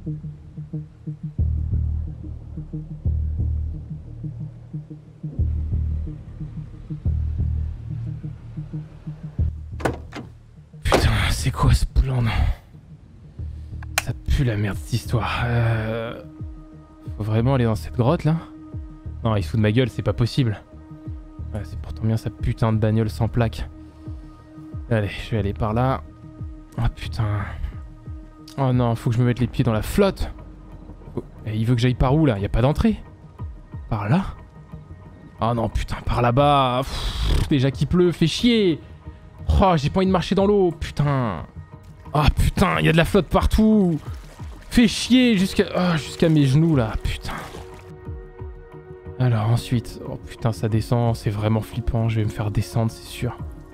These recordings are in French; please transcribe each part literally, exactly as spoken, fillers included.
Putain, c'est quoi ce plan, non? Ça pue la merde cette histoire. Euh... Faut vraiment aller dans cette grotte là? Non, il se fout de ma gueule, c'est pas possible. Ouais, c'est pourtant bien sa putain de bagnole sans plaque. Allez, je vais aller par là. Oh putain. Oh non, faut que je me mette les pieds dans la flotte. Oh, et il veut que j'aille par où là? Y a pas d'entrée? Par là? Oh non, putain, par là-bas. Déjà qu'il pleut, fait chier. Oh, j'ai pas envie de marcher dans l'eau, putain. Oh putain, y a de la flotte partout. Fait chier jusqu'à oh, jusqu'à mes genoux là, putain. Alors ensuite, oh putain, ça descend, c'est vraiment flippant, je vais me faire descendre, c'est sûr.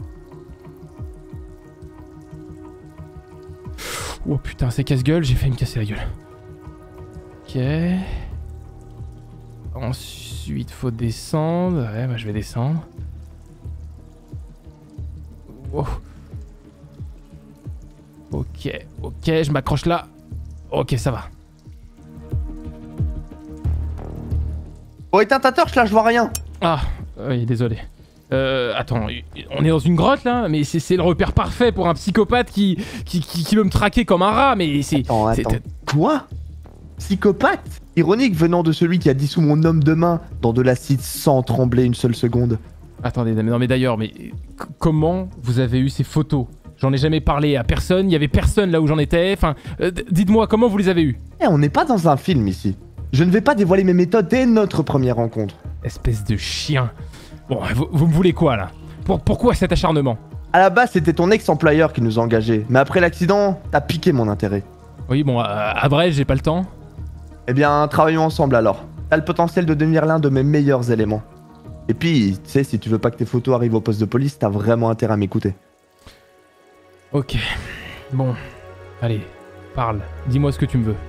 Oh putain, c'est casse-gueule, j'ai failli me casser la gueule. Ok. Ensuite, faut descendre. Ouais, bah je vais descendre. Oh. Ok, ok, je m'accroche là. Ok, ça va. Oh, éteins ta torche là, je vois rien. Ah, oui, désolé. Euh, attends, on est dans une grotte là, mais c'est le repère parfait pour un psychopathe qui, qui, qui, qui veut me traquer comme un rat, mais c'est... Attends, attends. Quoi? Psychopathe? Ironique venant de celui qui a dissous mon homme de main dans de l'acide sans trembler une seule seconde. Attendez, non mais d'ailleurs, mais comment vous avez eu ces photos? J'en ai jamais parlé à personne, il y avait personne là où j'en étais, enfin, euh, dites-moi comment vous les avez eus? Eh, on n'est pas dans un film ici. Je ne vais pas dévoiler mes méthodes dès notre première rencontre. Espèce de chien. Bon, vous, vous me voulez quoi là? Pour, Pourquoi cet acharnement? À la base, c'était ton ex-employeur qui nous a engagés, mais après l'accident, t'as piqué mon intérêt. Oui, bon, à, à vrai, j'ai pas le temps. Eh bien, travaillons ensemble alors. T'as le potentiel de devenir l'un de mes meilleurs éléments. Et puis, tu sais, si tu veux pas que tes photos arrivent au poste de police, t'as vraiment intérêt à m'écouter. Ok. Bon. Allez, parle. Dis-moi ce que tu me veux.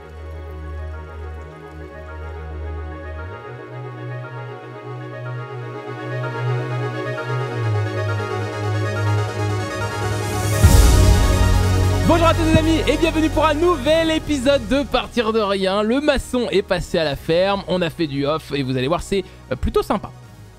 Bonjour à tous les amis et bienvenue pour un nouvel épisode de Partir de Rien. Le maçon est passé à la ferme, on a fait du off et vous allez voir, c'est plutôt sympa.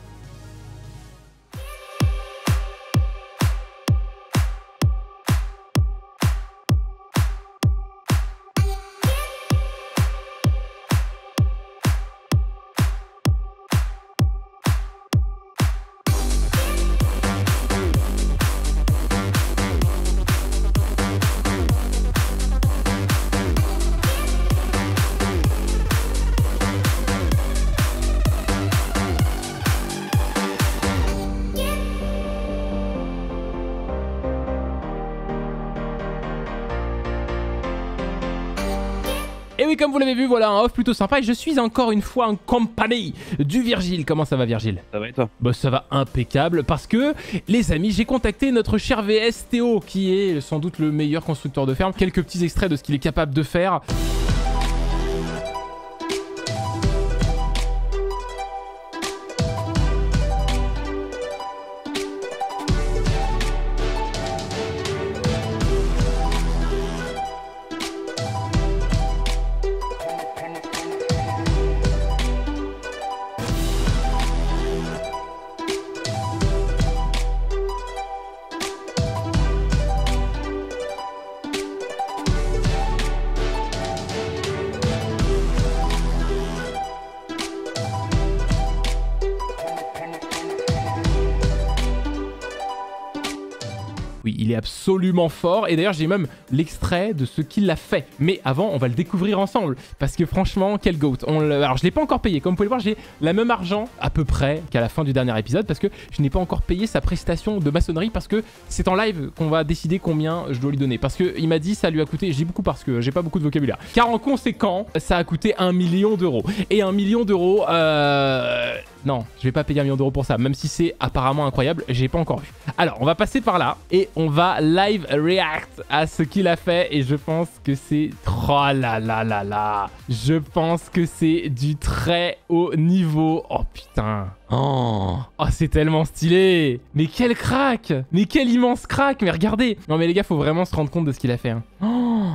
Et oui, comme vous l'avez vu, voilà un off plutôt sympa et je suis encore une fois en compagnie du Virgile. Comment ça va, Virgile? Ça va et toi? Bah ça va impeccable parce que, les amis, j'ai contacté notre cher V S Théo qui est sans doute le meilleur constructeur de ferme. Quelques petits extraits de ce qu'il est capable de faire. Oui, il est absolument fort et d'ailleurs j'ai même l'extrait de ce qu'il a fait. Mais avant, on va le découvrir ensemble parce que franchement, quel goat. On le... Alors je l'ai pas encore payé, comme vous pouvez le voir, j'ai le même argent à peu près qu'à la fin du dernier épisode parce que je n'ai pas encore payé sa prestation de maçonnerie parce que c'est en live qu'on va décider combien je dois lui donner. Parce qu'il m'a dit ça lui a coûté, je dis beaucoup parce que j'ai pas beaucoup de vocabulaire, car en conséquent, ça a coûté un million d'euros. Et un million d'euros, euh... non, je vais pas payer un million d'euros pour ça, même si c'est apparemment incroyable, j'ai pas encore vu. Alors, on va passer par là et on va live react à ce qu'il a fait et je pense que c'est... Oh là là là là. Je pense que c'est du très haut niveau. Oh putain. Oh, oh c'est tellement stylé. Mais quel crack. Mais quel immense crack. Mais regardez. Non mais les gars, faut vraiment se rendre compte de ce qu'il a fait. Hein. Oh,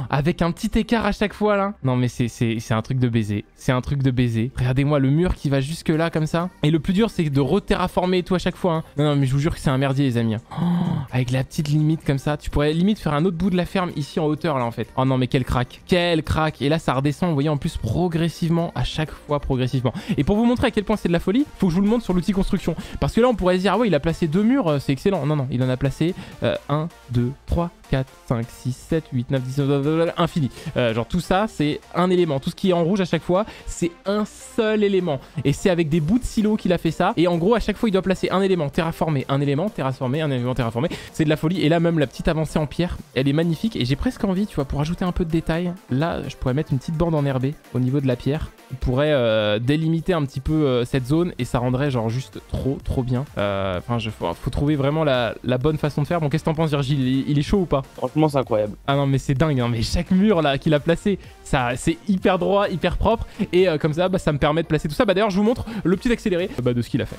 avec un petit écart à chaque fois là. Non mais c'est un truc de baiser. C'est un truc de baiser. Regardez-moi le mur qui va jusque là comme ça. Et le plus dur c'est de re-terraformer tout à chaque fois. Hein. Non, non mais je vous jure que c'est un merdier les amis. Oh, avec la petite limite comme ça. Tu pourrais limite faire un autre bout de la ferme ici en hauteur là en fait. Oh non mais quel crack. Quel crack. Et là ça redescend, vous voyez en plus progressivement. À chaque fois progressivement. Et pour vous montrer à quel point c'est de la folie, faut que je vous le montre sur l'outil construction. Parce que là on pourrait se dire ah ouais il a placé deux murs, c'est excellent. Non non il en a placé euh, un, deux, trois, quatre, cinq, six, sept, huit, neuf, dix, infini. Euh, genre tout ça c'est un élément. Tout ce qui est en rouge à chaque fois c'est un seul élément. Et c'est avec des bouts de silo qu'il a fait ça. Et en gros à chaque fois il doit placer un élément terraformé, un élément terraformé, un élément terraformé. C'est de la folie. Et là même la petite avancée en pierre elle est magnifique. Et j'ai presque envie tu vois pour ajouter un peu de détail. Là je pourrais mettre une petite bande enherbée au niveau de la pierre. On pourrait euh, délimiter un petit peu euh, cette zone et ça rendrait genre juste trop trop bien. Enfin, euh, faut, faut trouver vraiment la, la bonne façon de faire. Bon, qu'est-ce que t'en penses, Virgile? il, il est chaud ou pas? Franchement, c'est incroyable. Ah non, mais c'est dingue. Hein, mais chaque mur là qu'il a placé, ça, c'est hyper droit, hyper propre et euh, comme ça, bah, ça me permet de placer tout ça. Bah d'ailleurs, je vous montre le petit accéléré bah, de ce qu'il a fait.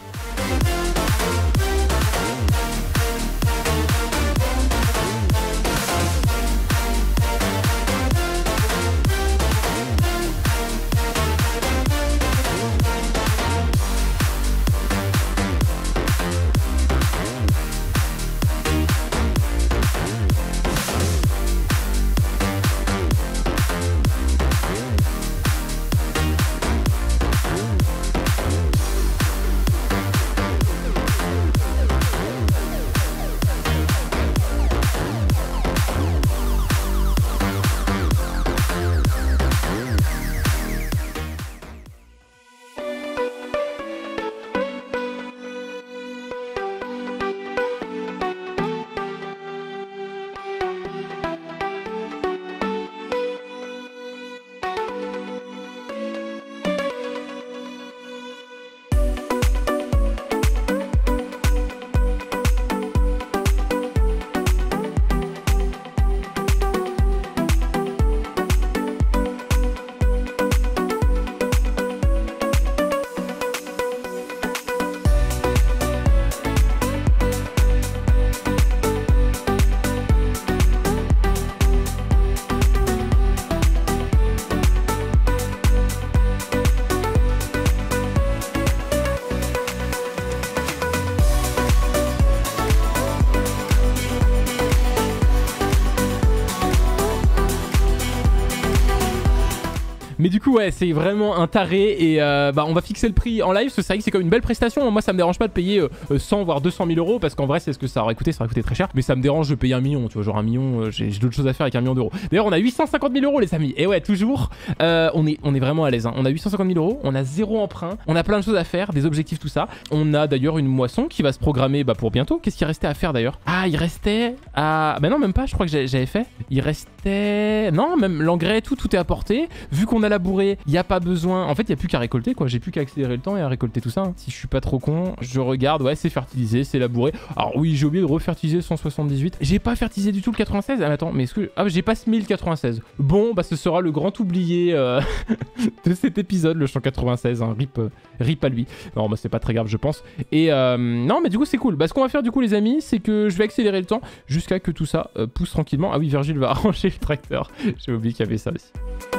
Mais du coup ouais c'est vraiment un taré et euh, bah on va fixer le prix en live parce que c'est vrai que c'est comme une belle prestation. Moi ça me dérange pas de payer euh, cent voire deux cent mille euros parce qu'en vrai c'est ce que ça aurait coûté, ça aurait coûté très cher. Mais ça me dérange de payer un million, tu vois, genre un million, euh, j'ai d'autres choses à faire avec un million d'euros. D'ailleurs on a huit cent cinquante mille euros les amis. Et ouais toujours, euh, on, est, on est vraiment à l'aise. Hein. On a huit cent cinquante mille euros, on a zéro emprunt, on a plein de choses à faire, des objectifs tout ça. On a d'ailleurs une moisson qui va se programmer bah, pour bientôt. Qu'est-ce qui restait à faire d'ailleurs? Ah il restait à... Bah non même pas, je crois que j'avais fait. Il restait... Non même l'engrais, tout, tout est apporté. Vu qu'on a labouré, il y a pas besoin, en fait il n'y a plus qu'à récolter quoi, j'ai plus qu'à accélérer le temps et à récolter tout ça hein. Si je suis pas trop con, je regarde, ouais c'est fertilisé, c'est labouré. Alors oui j'ai oublié de refertiliser cent soixante-dix-huit, j'ai pas fertilisé du tout le quatre-vingt-seize. Ah mais attends mais est-ce que... Ah j'ai pas semé le quatre-vingt-seize. Bon bah ce sera le grand oublié euh... de cet épisode, le champ quatre-vingt-seize, hein. Rip, euh... Rip à lui. Non bah c'est pas très grave je pense. Et euh... non mais du coup c'est cool. Bah ce qu'on va faire du coup les amis c'est que je vais accélérer le temps jusqu'à que tout ça euh, pousse tranquillement. Ah oui Virgile va arranger le tracteur, j'ai oublié qu'il y avait ça aussi.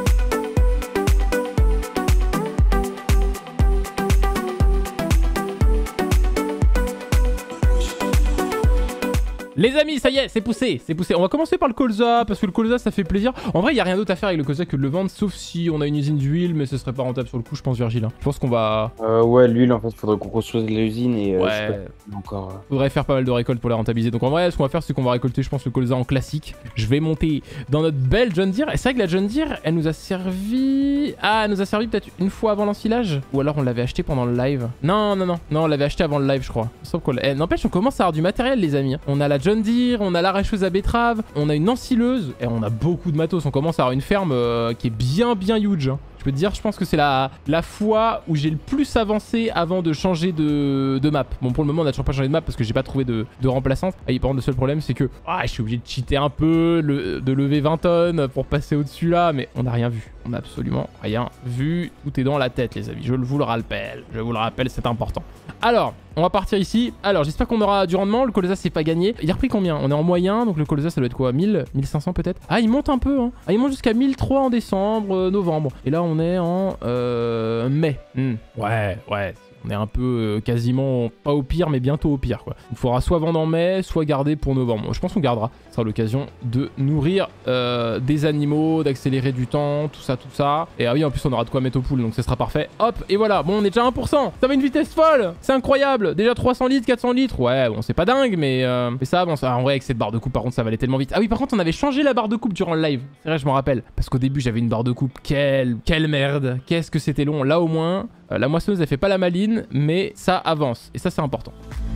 Les amis, ça y est, c'est poussé, c'est poussé. On va commencer par le colza, parce que le colza, ça fait plaisir. En vrai, il n'y a rien d'autre à faire avec le colza que de le vendre, sauf si on a une usine d'huile, mais ce serait pas rentable sur le coup, je pense, Virgile. Hein. Je pense qu'on va... Euh, ouais, l'huile, en fait, il faudrait qu'on construise l'usine et... Euh, ouais. Je sais pas, encore... Euh... Faudrait faire pas mal de récoltes pour la rentabiliser. Donc en vrai, ce qu'on va faire, c'est qu'on va récolter, je pense, le colza en classique. Je vais monter dans notre belle John Deere. Et c'est vrai que la John Deere, elle nous a servi... Ah, elle nous a servi peut-être une fois avant l'ensilage. Ou alors on l'avait acheté pendant le live. Non, non, non. Non, on l'avait acheté avant le live, je crois. Sauf qu'on... Eh, n'empêche, on commence à avoir du matériel, les amis. On a la John Deere, on a la l'arracheuse à betterave, on a une ensileuse et on a beaucoup de matos. On commence à avoir une ferme euh, qui est bien bien huge. Hein. Je peux te dire, je pense que c'est la, la fois où j'ai le plus avancé avant de changer de, de map. Bon, pour le moment, on n'a toujours pas changé de map parce que j'ai pas trouvé de, de remplaçante. Et par contre, le seul problème, c'est que ah, je suis obligé de cheater un peu, le, de lever vingt tonnes pour passer au-dessus là, mais on n'a rien vu. On n'a absolument rien vu. Tout est dans la tête, les amis. Je vous le rappelle. Je vous le rappelle, c'est important. Alors, on va partir ici. Alors, j'espère qu'on aura du rendement. Le colza, c'est pas gagné. Il a repris combien? On est en moyen, donc le colza, ça doit être quoi? mille, mille cinq cents peut-être? Ah, il monte un peu, hein. Ah, il monte jusqu'à mille trois en décembre, euh, novembre. Et là, on est en euh, mai. Hmm. Ouais, ouais. On est un peu euh, quasiment pas au pire, mais bientôt au pire, quoi. Il faudra soit vendre en mai, soit garder pour novembre. Je pense qu'on gardera. Ce sera l'occasion de nourrir euh, des animaux, d'accélérer du temps, tout ça, tout ça. Et ah oui, en plus, on aura de quoi mettre au pool, donc ce sera parfait. Hop, et voilà. Bon, on est déjà à un pour cent. Ça va une vitesse folle. C'est incroyable. Déjà trois cents litres, quatre cents litres. Ouais, bon, c'est pas dingue, mais, euh, mais ça avance. Ah, en vrai, avec cette barre de coupe, par contre, ça va aller tellement vite. Ah oui, par contre, on avait changé la barre de coupe durant le live. C'est vrai, je m'en rappelle. Parce qu'au début, j'avais une barre de coupe. Quelle, quelle merde. Qu'est-ce que c'était long. Là, au moins, euh, la moissonneuse, elle fait pas la maline, mais ça avance. Et ça, c'est important.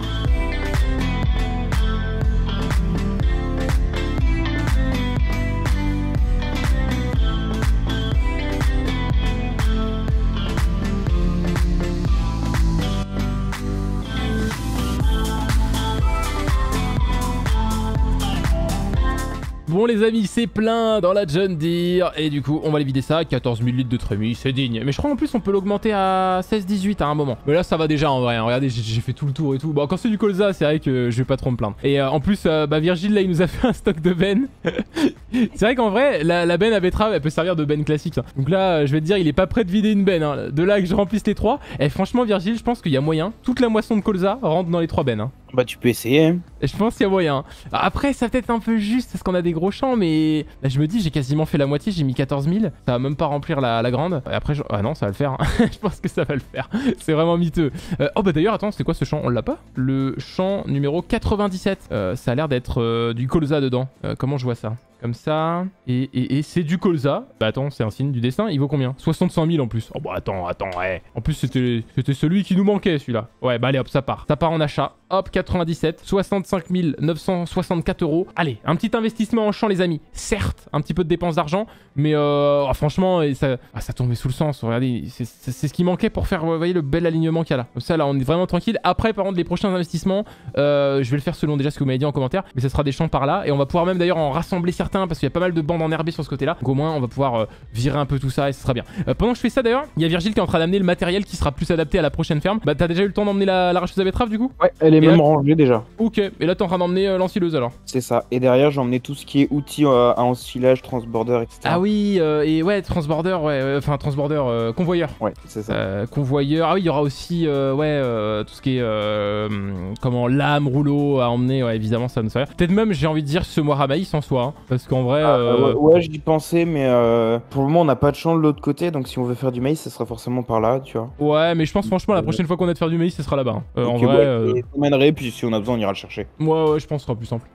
Bon les amis, c'est plein dans la John Deere et du coup on va aller vider ça. Quatorze mille litres de trémie, c'est digne. Mais je crois en plus on peut l'augmenter à seize dix-huit à un moment. Mais là ça va déjà en vrai, hein. Regardez, j'ai fait tout le tour et tout. Bon, quand c'est du colza, c'est vrai que je vais pas trop me plaindre. Et euh, en plus, euh, bah Virgile là il nous a fait un stock de benne. C'est vrai qu'en vrai, la, la benne à betterave elle peut servir de benne classique, hein. Donc là je vais te dire, il est pas prêt de vider une benne, hein. De là que je remplisse les trois. Et franchement Virgile, je pense qu'il y a moyen. Toute la moisson de colza rentre dans les trois bennes, hein. Bah tu peux essayer, hein. Et je pense qu'il y a moyen. Après, ça peut-être un peu juste parce qu'on a des gros champs, mais là, je me dis, j'ai quasiment fait la moitié, j'ai mis quatorze mille. Ça va même pas remplir la, la grande. Et après, je... ah non, ça va le faire, hein. Je pense que ça va le faire. C'est vraiment miteux. Euh, oh, bah d'ailleurs, attends, c'est quoi ce champ? On l'a pas? Le champ numéro quatre-vingt-dix-sept. Euh, ça a l'air d'être euh, du colza dedans. Euh, comment je vois ça? Comme ça. Et, et, et c'est du colza. Bah attends, c'est un signe du destin. Il vaut combien? soixante-cinq mille en plus. Oh bah attends, attends, ouais. En plus, c'était celui qui nous manquait, celui-là. Ouais, bah allez, hop, ça part. Ça part en achat. Hop, quatre-vingt-dix-sept. soixante-cinq mille neuf cent soixante-quatre euros. Allez, un petit investissement en champ, les amis. Certes, un petit peu de dépenses d'argent. Mais euh, oh, franchement, ça, ah, ça tombait sous le sens. Regardez, c'est ce qui manquait pour faire, vous voyez, le bel alignement qu'il y a là. Comme ça, là, on est vraiment tranquille. Après, par contre, les prochains investissements, euh, je vais le faire selon déjà ce que vous m'avez dit en commentaire. Mais ça sera des champs par là. Et on va pouvoir même d'ailleurs en rassembler certains parce qu'il y a pas mal de bandes enherbées sur ce côté-là. Donc au moins, on va pouvoir euh, virer un peu tout ça et ce sera bien. Euh, pendant que je fais ça d'ailleurs, il y a Virgile qui est en train d'amener le matériel qui sera plus adapté à la prochaine ferme. Bah, t'as déjà eu le temps d'emmener la, la racheuse à betterave du coup? Ouais, elle est et même là... rangée déjà. Ok, et là, t'es en train d'emmener euh, l'ensileuse alors? C'est ça. Et derrière, j'ai emmené tout ce qui est outils euh, à ensilage, transborder, et cetera. Ah oui, euh, et ouais, transborder, ouais, enfin, euh, transborder, euh, convoyeur. Ouais, c'est ça. Euh, convoyeur. Ah oui, il y aura aussi, euh, ouais, euh, tout ce qui est, euh, comment, lame, rouleau à emmener, ouais, évidemment, ça ne sert. Peut-être même, j'ai envie de dire, semoir à maïs en soi, hein, parce qu'en vrai. Ah, euh... ouais, ouais j'y pensais, mais euh, pour le moment, on n'a pas de champ de l'autre côté, donc si on veut faire du maïs, ça sera forcément par là, tu vois. Ouais, mais je pense franchement, la prochaine fois qu'on a de faire du maïs, ce sera là-bas. Hein. Euh, okay, en vrai. Ouais, euh... je t'emmènerai, puis si on a besoin, on ira le chercher. Ouais, ouais, je pense que ce sera plus simple.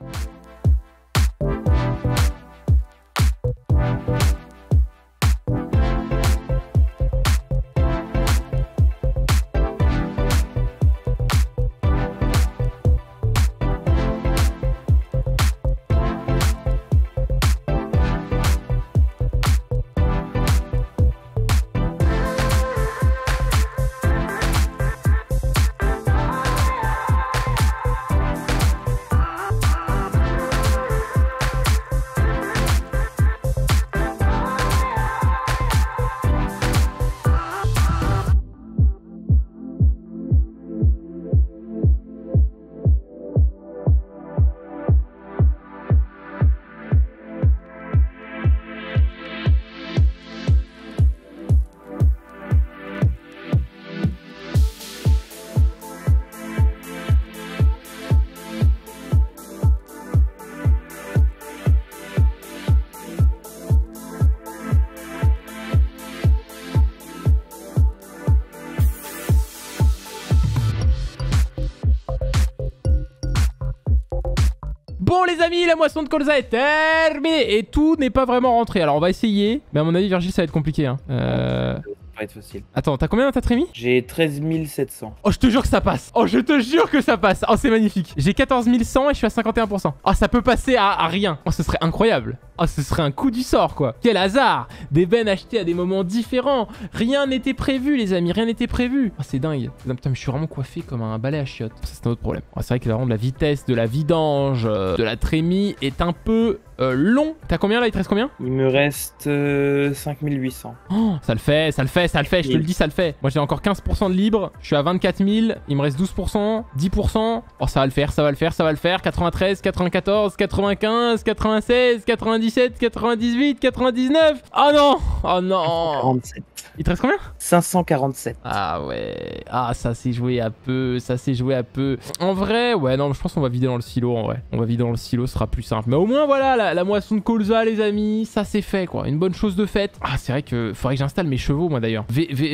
Bon les amis, la moisson de colza est terminée et tout n'est pas vraiment rentré. Alors on va essayer, mais à mon avis Virgile ça va être compliqué, hein. Euh... Ça va être facile. Attends, t'as combien dans ta trémie? J'ai treize mille sept cents. Oh, je te jure que ça passe. Oh, je te jure que ça passe. Oh, c'est magnifique. J'ai quatorze mille cent et je suis à cinquante et un pour cent. Oh, ça peut passer à, à rien. Oh, ce serait incroyable. Oh, ce serait un coup du sort, quoi. Quel hasard. Des bennes achetées à des moments différents. Rien n'était prévu, les amis. Rien n'était prévu. Oh, c'est dingue. Putain, mais je suis vraiment coiffé comme un balai à chiottes. Ça, c'est un autre problème. Oh, c'est vrai que vraiment, la vitesse de la vidange, euh, de la trémie est un peu euh, long. T'as combien là? Il te reste combien? Il me reste euh, cinq mille huit cents. Oh, ça le fait, ça le fait, ça le fait, je te le dis, ça le fait. Moi j'ai encore quinze pour cent de libre, je suis à vingt-quatre mille, il me reste douze pour cent, dix pour cent. Oh, ça va le faire, ça va le faire, ça va le faire. quatre-vingt-treize, quatre-vingt-quatorze, quatre-vingt-quinze, quatre-vingt-seize, quatre-vingt-dix-sept, quatre-vingt-dix-huit, quatre-vingt-dix-neuf. Oh non, oh non. quarante-sept. Il te reste combien? cinq cent quarante-sept. Ah ouais, ah ça s'est joué à peu, ça s'est joué à peu. En vrai, ouais, non, je pense qu'on va vider dans le silo en vrai. On va vider dans le silo, ce sera plus simple. Mais au moins, voilà, la, la moisson de colza, les amis, ça c'est fait quoi. Une bonne chose de faite. Ah, c'est vrai que faudrait que j'installe mes chevaux, moi d'ailleurs.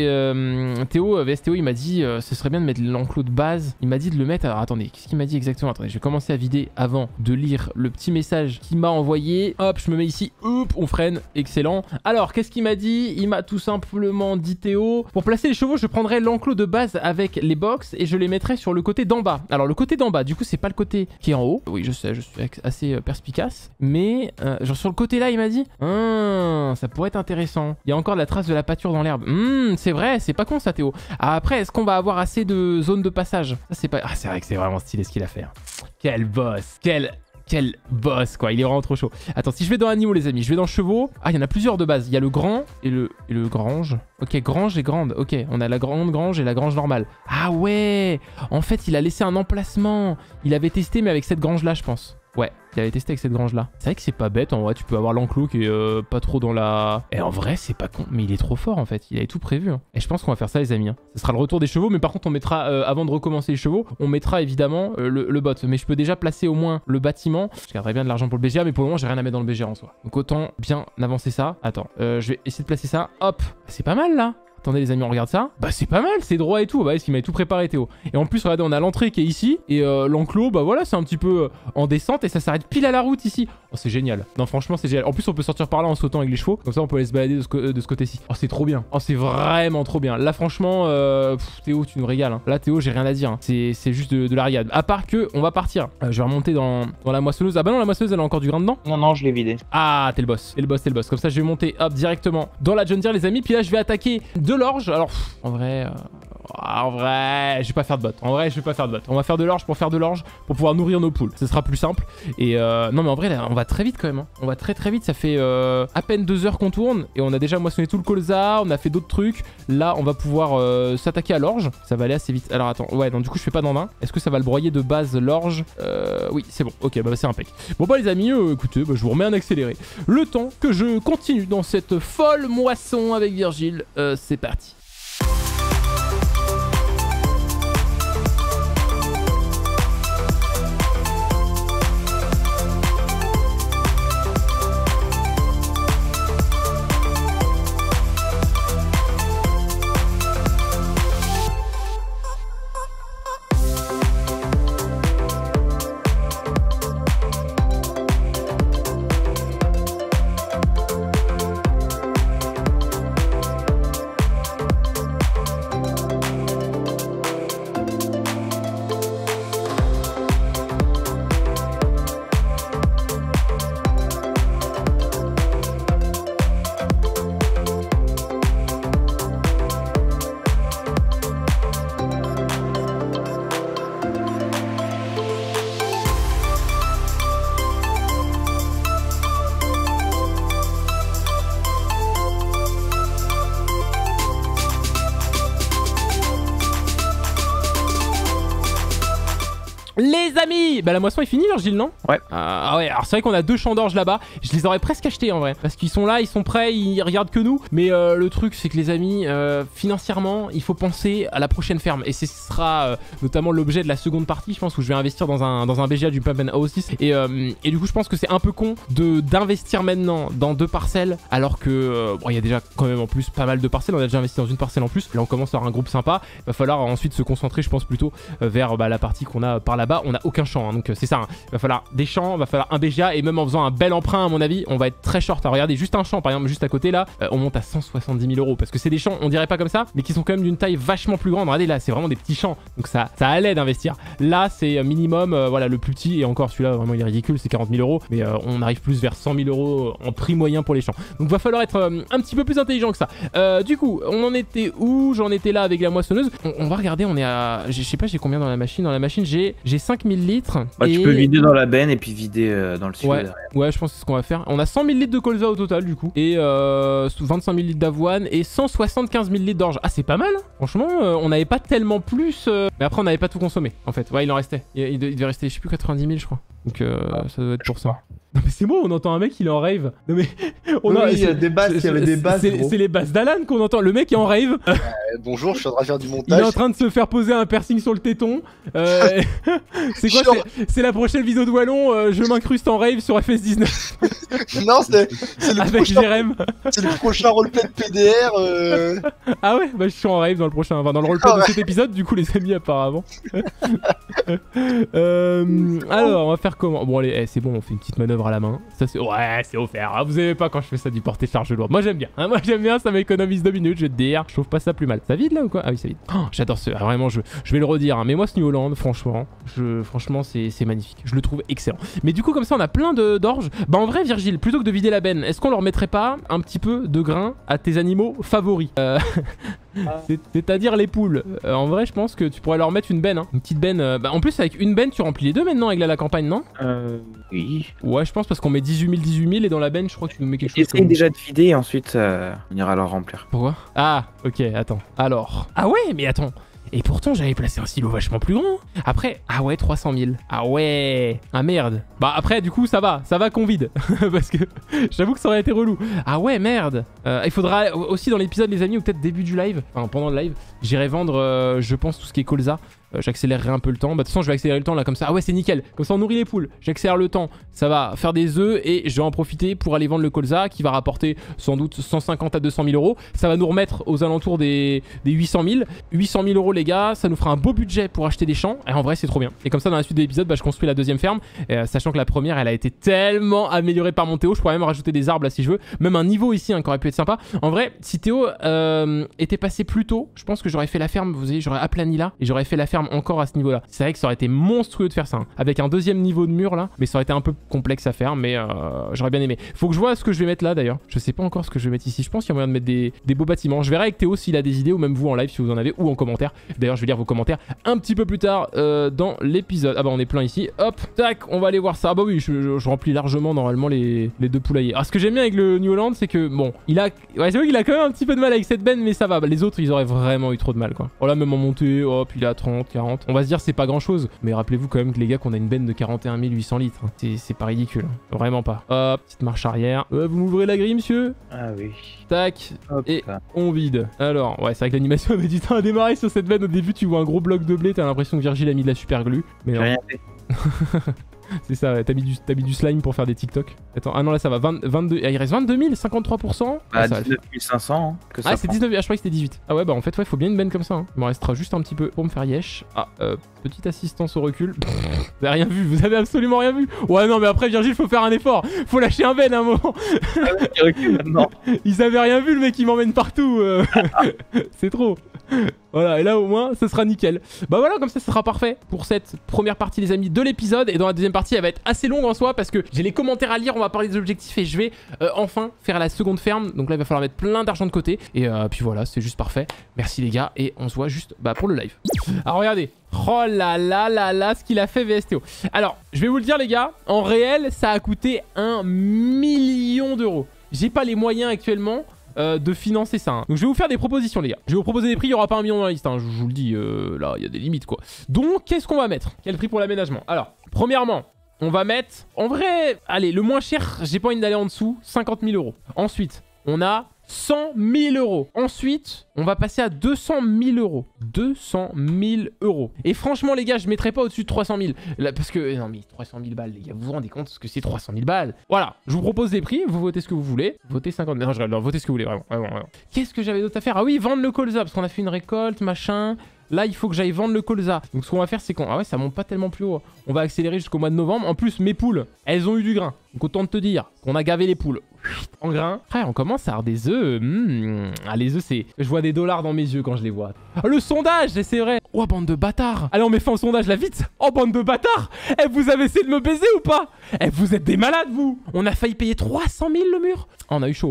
Euh, Théo, V S T O, il m'a dit, euh, ce serait bien de mettre l'enclos de base. Il m'a dit de le mettre. Alors attendez, qu'est-ce qu'il m'a dit exactement? Attendez, je vais commencer à vider avant de lire le petit message qu'il m'a envoyé. Hop, je me mets ici. Hop, on freine. Excellent. Alors, qu'est-ce qu'il m'a dit? Il m'a tout simplement dit, Théo, pour placer les chevaux, je prendrai l'enclos de base avec les box et je les mettrai sur le côté d'en bas. Alors, le côté d'en bas, du coup, c'est pas le côté qui est en haut. Oui, je sais, je suis assez euh, perspicace. Mais, euh, genre sur le côté là, il m'a dit, ah, ça pourrait être intéressant. Il y a encore la trace de la pâture dans l'herbe. Hum, c'est vrai, c'est pas con ça, Théo. Ah, après, est-ce qu'on va avoir assez de zones de passage? Ça, c'est pas... Ah, c'est vrai que c'est vraiment stylé ce qu'il a fait. Hein. Quel boss, quel... Quel boss quoi, il est vraiment trop chaud. Attends, si je vais dans animaux les amis, je vais dans chevaux. Ah, il y en a plusieurs de base. Il y a le grand et le, et le grange. Ok, grange et grande. Ok, on a la grande grange et la grange normale. Ah ouais, en fait il a laissé un emplacement. Il avait testé mais avec cette grange là je pense. Ouais, il avait testé avec cette grange là. C'est vrai que c'est pas bête en vrai, tu peux avoir l'enclos qui est euh, pas trop dans la... Et en vrai c'est pas con, mais il est trop fort en fait, il avait tout prévu. Hein. Et je pense qu'on va faire ça les amis. Hein. Ce sera le retour des chevaux, mais par contre on mettra, euh, avant de recommencer les chevaux, on mettra évidemment euh, le, le bot. Mais je peux déjà placer au moins le bâtiment. Je garderai bien de l'argent pour le B G A, mais pour le moment j'ai rien à mettre dans le B G A en soi. Donc autant bien avancer ça. Attends, euh, je vais essayer de placer ça. Hop, c'est pas mal là. Attendez les amis, on regarde ça. Bah c'est pas mal, c'est droit et tout. Bah est-ce qu'il m'avait tout préparé Théo. Et en plus regardez, on a l'entrée qui est ici. Et euh, l'enclos, bah voilà, c'est un petit peu euh, en descente. Et ça s'arrête pile à la route ici. Oh c'est génial. Non franchement c'est génial. En plus on peut sortir par là en sautant avec les chevaux. Comme ça on peut aller se balader de ce, de ce côté-ci. Oh c'est trop bien. Oh c'est vraiment trop bien. Là franchement, euh, pff, Théo tu nous régales. Hein. Là Théo j'ai rien à dire. Hein. C'est juste de, de la régale. À part que on va partir. Euh, je vais remonter dans, dans la moissonneuse. Ah bah non la moissonneuse elle a encore du grain dedans. Non non je l'ai vidé. Ah t'es le boss. T'es le boss, t'es le boss. Comme ça je vais monter hop directement dans la John Deere les amis. Puis là je vais attaquer de l'orge. Alors pff, en vrai... Euh... En vrai, je vais pas faire de bot. En vrai, je vais pas faire de bot. On va faire de l'orge pour faire de l'orge pour pouvoir nourrir nos poules. Ce sera plus simple. Et euh, non, mais en vrai, là, on va très vite quand même. Hein. On va très très vite. Ça fait euh, à peine deux heures qu'on tourne et on a déjà moissonné tout le colza. On a fait d'autres trucs. Là, on va pouvoir euh, s'attaquer à l'orge. Ça va aller assez vite. Alors attends, ouais, donc du coup, je fais pas d'andin. Est-ce que ça va le broyer de base l'orge? euh, Oui, c'est bon. Ok, bah, bah c'est impec. Bon bah les amis, euh, écoutez, bah, je vous remets un accéléré. Le temps que je continue dans cette folle moisson avec Virgile. Euh, c'est parti. Les amis, bah la moisson est finie Virgile, non? Ouais. Ah ouais, alors c'est vrai qu'on a deux champs d'orge là-bas. Je les aurais presque achetés en vrai. Parce qu'ils sont là, ils sont prêts, ils regardent que nous. Mais euh, le truc c'est que les amis, euh, financièrement, il faut penser à la prochaine ferme. Et ce sera euh, notamment l'objet de la seconde partie, je pense, où je vais investir dans un, dans un B G A du Pump and Oasis. Et, euh, et du coup je pense que c'est un peu con de d'investir maintenant dans deux parcelles. Alors que, euh, bon il y a déjà quand même en plus pas mal de parcelles. On a déjà investi dans une parcelle en plus. Là on commence à avoir un groupe sympa. Il va falloir ensuite se concentrer, je pense, plutôt euh, vers bah, la partie qu'on a par là-bas. On n'a aucun champ, hein, donc euh, c'est ça. Hein. Il va falloir des champs, il va falloir un B G A. Et même en faisant un bel emprunt, à mon avis, on va être très short. Alors, regardez, juste un champ, par exemple, juste à côté là, euh, on monte à cent soixante-dix mille euros. Parce que c'est des champs, on dirait pas comme ça, mais qui sont quand même d'une taille vachement plus grande. Regardez là, c'est vraiment des petits champs. Donc ça, ça allait d'investir. Là, c'est minimum, euh, voilà, le plus petit. Et encore, celui-là, vraiment, il est ridicule, c'est quarante mille euros. Mais euh, on arrive plus vers cent mille euros en prix moyen pour les champs. Donc, va falloir être euh, un petit peu plus intelligent que ça. Euh, du coup, on en était où? J'en étais là avec la moissonneuse. On, on va regarder, on est à. Je sais pas, j'ai combien dans la machine? Dans la machine, j'ai cinq mille mille litres. Bah, et... Tu peux vider dans la benne et puis vider euh, dans le tuyau ouais, derrière. ouais, je pense que c'est ce qu'on va faire. On a cent mille litres de colza au total du coup. Et euh, vingt-cinq mille litres d'avoine et cent soixante-quinze mille litres d'orge. Ah, c'est pas mal, hein. Franchement, euh, on n'avait pas tellement plus. Euh... Mais après, on n'avait pas tout consommé en fait. Ouais, il en restait. Il, il devait rester, je sais plus, quatre-vingt-dix mille, je crois. Donc euh, ça doit être pour ça. Non mais c'est moi, on entend un mec, il est en rave. Non mais on Oui, a, il y a des basses, il y avait des basses. C'est c'est les basses d'Alan qu'on entend. Le mec est en rave. Euh, bonjour, je suis en train de faire du Il est montage. en train de se faire poser un piercing sur le téton. Euh, c'est quoi? c'est- C'est la prochaine vidéo de Wallon. euh, je m'incruste en rave sur F S dix-neuf Non, c'est c'est le, avec prochain- Jérém. c'est le prochain roleplay de P D R. euh. Ah ouais, bah je suis en rave dans le prochain, enfin dans le roleplay Ah de ouais. cet épisode, du coup les amis apparemment. euh, alors on va faire comment? Bon allez, eh, c'est bon, on fait une petite manœuvre à la main. Ça c'est ouais, c'est offert. Ah, vous aimez pas quand je fais ça du porté charge lourde. Moi j'aime bien. Hein, moi j'aime bien, ça m'économise deux minutes. Je vais te dire, je trouve pas ça plus mal. Ça vide là ou quoi? Ah oui, ça vide. Oh, j'adore ce. Ah, vraiment, je, je vais le redire. Hein, mais moi ce New Holland, franchement, je, franchement c'est c'est magnifique. Je le trouve excellent. Mais du coup comme ça on a plein de d'orge. Bah en vrai Virgile, plutôt que de vider la benne, est-ce qu'on leur mettrait pas un petit peu de grain à tes animaux favoris? euh... C'est- C'est-à-dire les poules. Euh, en vrai, je pense que tu pourrais leur mettre une benne, hein. Une petite benne. euh, Bah, en plus, avec une benne, tu remplis les deux maintenant avec la, la campagne, non? Euh, oui. Ouais, je pense parce qu'on met dix-huit mille, dix-huit mille et dans la benne, je crois que tu nous mets quelque chose. Essaye déjà de vider et ensuite euh, on ira leur remplir. Pourquoi? Ah, ok, attends. Alors. Ah ouais, mais attends. Et pourtant, j'avais placé un silo vachement plus grand. Après, ah ouais, trois cent mille. Ah ouais. Ah merde. Bah après, du coup, ça va. Ça va qu'on vide. Parce que j'avoue que ça aurait été relou. Ah ouais, merde. Euh, il faudra aussi dans l'épisode, les amis, ou peut-être début du live, enfin pendant le live, j'irai vendre, euh, je pense, tout ce qui est colza. Euh, J'accélérerai un peu le temps. Bah, de toute façon, je vais accélérer le temps là comme ça. Ah ouais, c'est nickel. Comme ça, on nourrit les poules. J'accélère le temps. Ça va faire des œufs et je vais en profiter pour aller vendre le colza qui va rapporter sans doute cent cinquante à deux cent mille euros. Ça va nous remettre aux alentours des, des huit cent mille. huit cent mille euros, les gars. Ça nous fera un beau budget pour acheter des champs. Et en vrai, c'est trop bien. Et comme ça, dans la suite de l'épisode, bah, je construis la deuxième ferme. Euh, sachant que la première, elle a été tellement améliorée par mon Théo. Je pourrais même rajouter des arbres là si je veux. Même un niveau ici hein, qui aurait pu être sympa. En vrai, si Théo euh, était passé plus tôt, je pense que j'aurais fait la ferme. Vous voyez, j'aurais aplani là. Et j'aurais fait la ferme encore à ce niveau là. C'est vrai que ça aurait été monstrueux de faire ça, hein, avec un deuxième niveau de mur là, mais ça aurait été un peu complexe à faire, mais euh, j'aurais bien aimé. Faut que je vois ce que je vais mettre là d'ailleurs. Je sais pas encore ce que je vais mettre ici. Je pense qu'il y a moyen de mettre des, des beaux bâtiments. Je verrai avec Théo s'il a des idées, ou même vous en live si vous en avez, ou en commentaire. D'ailleurs, je vais lire vos commentaires un petit peu plus tard euh, dans l'épisode. Ah bah on est plein ici. Hop, tac, on va aller voir ça. Ah bah oui, je, je, je remplis largement normalement les, les deux poulaillers. Alors ce que j'aime bien avec le New Holland, c'est que bon, il a, ouais, c'est vrai qu'il a quand même un petit peu de mal avec cette benne, mais ça va. Bah, les autres, ils auraient vraiment eu trop de mal quoi. Voilà, même en montée, hop, il est à trente, quarante. On va se dire c'est pas grand chose, mais rappelez-vous quand même que les gars qu'on a une benne de quarante et un mille huit cents litres. Hein. C'est pas ridicule. Hein. Vraiment pas. Hop, petite marche arrière. Euh, vous m'ouvrez la grille, monsieur? Ah oui. Tac. Hop, Et là. on vide. Alors, ouais, c'est vrai que l'animation avait du temps à démarrer sur cette benne. Au début, tu vois un gros bloc de blé. T'as l'impression que Virgile a mis de la super glue. Mais J'ai non. rien fait. C'est ça, ouais. T'as mis, du- t'as mis du slime pour faire des TikTok. Attends, ah non, là ça va. vingt, vingt-deux. Ah, il reste vingt-deux mille, cinquante-trois pour cent. Bah, Ah, ça va le faire. dix-neuf mille cinq cents. Hein, que ça Ah, c'est prend. dix-neuf, ah, je croyais que c'était dix-huit. Ah ouais, bah en fait, ouais, faut bien une benne comme ça. Hein. Il m'en restera juste un petit peu pour me faire yesh. Ah, euh, petite assistance au recul. Vous avez rien vu, vous avez absolument rien vu. Ouais, non, mais après, Virgile, faut faire un effort. Faut lâcher un ben à un moment. Il recule maintenant. Ils avaient rien vu, le mec, il m'emmène partout. euh. C'est trop. Voilà, et là au moins, ça sera nickel. Bah voilà, comme ça, ça sera parfait pour cette première partie, les amis, de l'épisode. Et dans la deuxième partie, elle va être assez longue en soi parce que j'ai les commentaires à lire, on va parler des objectifs et je vais euh, enfin faire la seconde ferme. Donc là, il va falloir mettre plein d'argent de côté. Et euh, puis voilà, c'est juste parfait. Merci les gars, et on se voit juste bah, pour le live. Alors regardez. Oh là là là là, ce qu'il a fait V S T O. Alors, je vais vous le dire les gars, en réel, ça a coûté un million d'euros. J'ai pas les moyens actuellement Euh, de financer ça. Hein. Donc je vais vous faire des propositions les gars. Je vais vous proposer des prix, il n'y aura pas un million dans la liste. Hein. Je, je vous le dis, euh, là il y a des limites quoi. Donc qu'est-ce qu'on va mettre? Quel prix pour l'aménagement? Alors, premièrement, on va mettre, en vrai, allez, le moins cher, j'ai pas envie d'aller en dessous, cinquante mille euros. Ensuite, on a cent mille euros. Ensuite, on va passer à deux cent mille euros. deux cent mille euros. Et franchement, les gars, je mettrai pas au-dessus de trois cent mille. Là, parce que, non mais trois cent mille balles, les gars, vous vous rendez compte ce que c'est trois cent mille balles? Voilà, je vous propose des prix, vous votez ce que vous voulez. Votez cinquante mille. Non, je rigole, non, votez ce que vous voulez, vraiment, vraiment, vraiment. Qu'est-ce que j'avais d'autre à faire? Ah oui, vendre le colza, parce qu'on a fait une récolte, machin. Là, il faut que j'aille vendre le colza. Donc, ce qu'on va faire, c'est qu'on... Ah ouais, ça monte pas tellement plus haut. On va accélérer jusqu'au mois de novembre. En plus, mes poules, elles ont eu du grain. Donc, autant te dire qu'on a gavé les poules en grain. Frère, on commence à avoir des œufs. Mmh. Ah, les œufs, c'est... Je vois des dollars dans mes yeux quand je les vois. Oh, le sondage, c'est vrai. Oh, bande de bâtards. Allez, on met fin au sondage, là, vite. Oh, bande de bâtards. Eh, vous avez essayé de me baiser ou pas? Eh, vous êtes des malades, vous. On a failli payer trois cent mille le mur. Oh, on a eu chaud, hein.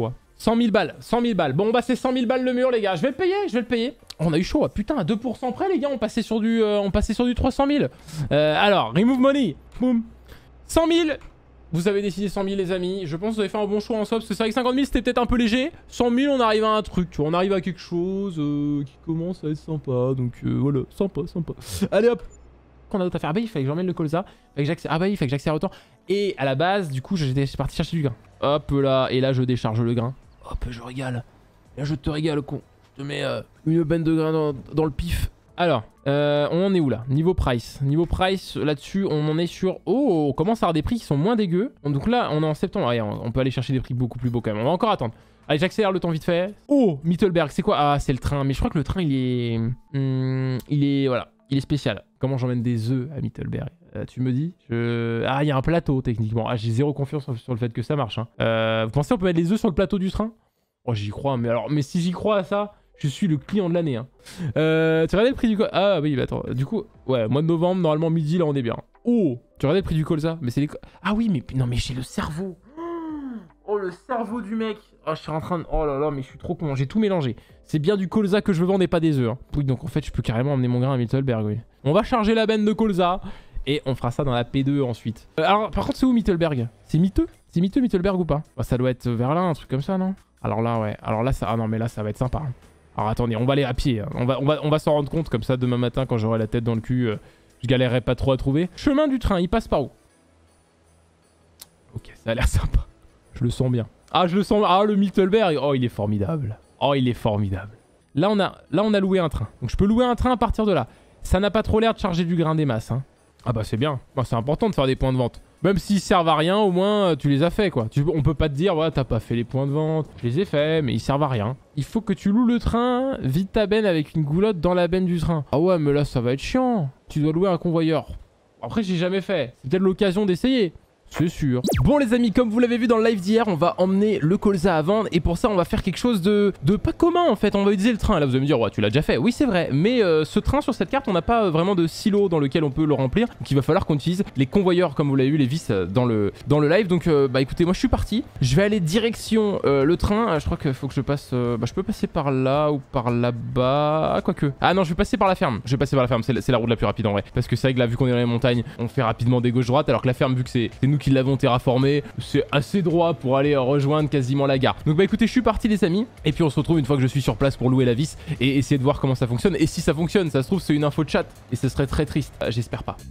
cent mille balles, cent mille balles. Bon, bah c'est cent mille balles le mur, les gars. Je vais le payer, je vais le payer. Oh, on a eu chaud, ah, putain, à deux pour cent près, les gars. On passait sur du, euh, on passait sur du trois cent mille. Euh, alors, remove money. Boum. cent mille. Vous avez décidé cent mille, les amis. Je pense que vous avez fait un bon choix en soi. Parce que c'est vrai que cinquante mille, c'était peut-être un peu léger. cent mille, on arrive à un truc. Tu vois, on arrive à quelque chose euh, qui commence à être sympa. Donc euh, voilà, sympa, sympa. Allez hop. Qu'on a d'autre à faire. Ah bah, il fallait que j'emmène le colza. Ah bah, il fallait que j'accélère autant. Et à la base, du coup, j'étais parti chercher du grain. Hop là. Et là, je décharge le grain. Hop, je régale. Là, je te régale, con. Je te mets euh, une benne de grain dans, dans le pif. Alors, euh, on en est où là? Niveau price. Niveau price, là-dessus, on en est sur... Oh, on commence à avoir des prix qui sont moins dégueux. Donc là, on est en septembre. Allez, on peut aller chercher des prix beaucoup plus beaux quand même. On va encore attendre. Allez, j'accélère le temps vite fait. Oh, Mittelberg, c'est quoi? Ah, c'est le train. Mais je crois que le train, il est... Hum, il est... Voilà. Il est spécial. Comment j'emmène des œufs à Mittelberg? euh, Tu me dis je... Ah, il y a un plateau, techniquement. Ah, j'ai zéro confiance sur le fait que ça marche. Hein. Euh, vous pensez qu'on peut mettre les œufs sur le plateau du train? Oh, j'y crois. Mais alors, mais si j'y crois à ça... Je suis le client de l'année. Hein. Euh, tu regardais le prix du colza? Ah oui, bah attends. Du coup, ouais, mois de novembre, normalement midi, là on est bien. Oh, tu regardais le prix du colza? Mais c'est les... Ah oui, mais non, mais j'ai le cerveau. Oh, le cerveau du mec. Oh, je suis en train de... Oh là là, mais je suis trop con. J'ai tout mélangé. C'est bien du colza que je veux vendre et pas des œufs. Hein. Oui, donc en fait, je peux carrément emmener mon grain à Mittelberg, oui. On va charger la benne de colza et on fera ça dans la P deux ensuite. Euh, alors, par contre, c'est où Mittelberg? C'est miteux? C'est miteux Mittelberg ou pas? Bah, ça doit être vers là, un truc comme ça, non? Alors là, ouais. Alors là, ça... Ah non, mais là, ça va être sympa. Hein. Alors attendez, on va aller à pied. Hein. On va, on va, on va s'en rendre compte comme ça demain matin quand j'aurai la tête dans le cul. Euh, je galérerai pas trop à trouver. Chemin du train, il passe par où? Ok, ça a l'air sympa. Je le sens bien. Ah, je le sens. Ah, le Mittelberg. Oh, il est formidable. Oh, il est formidable. Là, on a, là, on a loué un train. Donc, je peux louer un train à partir de là. Ça n'a pas trop l'air de charger du grain des masses. Hein. Ah bah, c'est bien. Bah, c'est important de faire des points de vente. Même s'ils servent à rien, au moins tu les as fait quoi. Tu, on peut pas te dire, ouais, t'as pas fait les points de vente. Je les ai faits, mais ils servent à rien. Il faut que tu loues le train, vide ta benne avec une goulotte dans la benne du train. Ah ouais, mais là ça va être chiant. Tu dois louer un convoyeur. Après, j'ai jamais fait. C'est peut-être l'occasion d'essayer. C'est sûr. Bon les amis, comme vous l'avez vu dans le live d'hier, on va emmener le colza à vendre. Et pour ça, on va faire quelque chose de, de pas commun en fait. On va utiliser le train. Là, vous allez me dire, ouais, tu l'as déjà fait. Oui, c'est vrai. Mais euh, ce train sur cette carte, on n'a pas euh, vraiment de silo dans lequel on peut le remplir. Donc il va falloir qu'on utilise les convoyeurs, comme vous l'avez vu, les vis euh, dans, le, dans le live. Donc euh, bah écoutez, moi je suis parti. Je vais aller direction euh, le train. Euh, je crois qu'il faut que je passe... Euh, bah je peux passer par là ou par là-bas. Ah, quoique. Ah non, je vais passer par la ferme. Je vais passer par la ferme. C'est la route la plus rapide en vrai. Parce que c'est vrai que là, vu qu'on est dans les montagnes, on fait rapidement des gauches-droites. Alors que la ferme, vu que c'est nous qui l'avons terraformé, c'est assez droit pour aller rejoindre quasiment la gare. Donc bah écoutez, je suis parti les amis. Et puis on se retrouve une fois que je suis sur place pour louer la vis et essayer de voir comment ça fonctionne. Et si ça fonctionne, ça se trouve c'est une info de chat et ce serait très triste. Euh, J'espère pas.